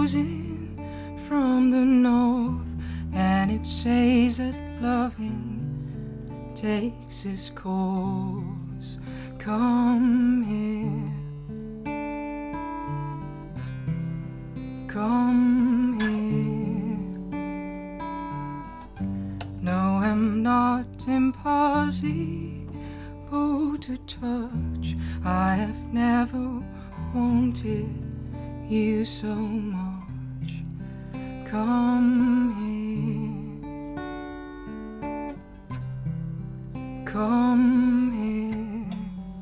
blows in from the north, and it says that loving takes its course. Come here, come here. No, I'm not impossible to touch. I have never wanted you so much. Come here, come here.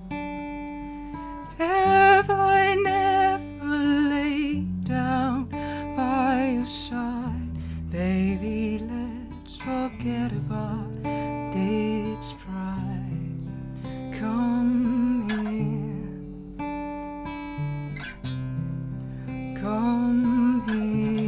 Have I never laid down by your side? Baby, let's forget about this pride. Come here, come here.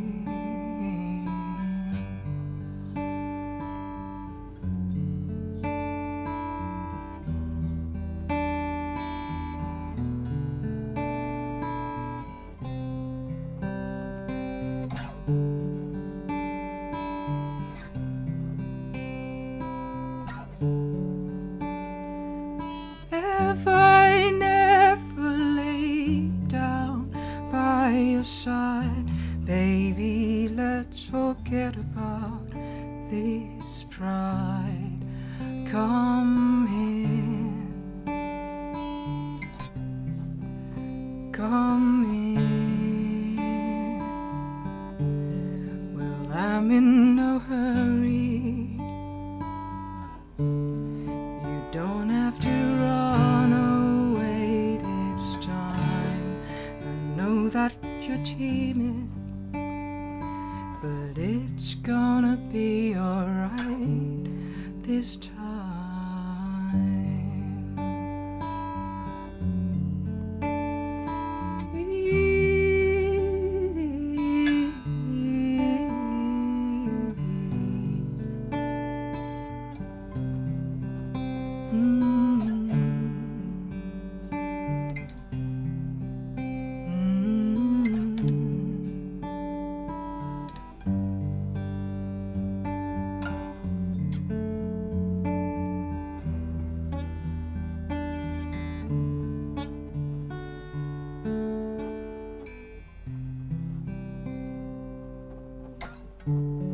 Have I never laid down by your side? Baby, let's forget about this pride. Come here, come here. Well, I'm in no hurry. You don't have to run away this time. I know that you're timid, but it's gonna be alright this time. Mm-hmm.